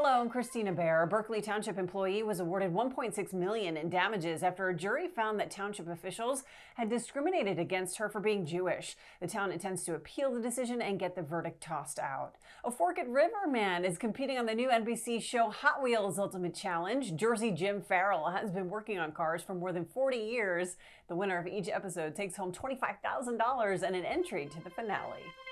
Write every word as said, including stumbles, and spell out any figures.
Hello, I'm Christina Bear. A Berkeley Township employee was awarded one point six million dollars in damages after a jury found that township officials had discriminated against her for being Jewish. The town intends to appeal the decision and get the verdict tossed out. A Forked River man is competing on the new N B C show Hot Wheels Ultimate Challenge. Jersey Jim Farrell has been working on cars for more than forty years. The winner of each episode takes home twenty-five thousand dollars and an entry to the finale.